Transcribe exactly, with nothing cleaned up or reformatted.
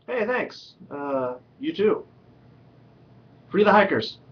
Hey, thanks. Uh, you too. Free the hikers.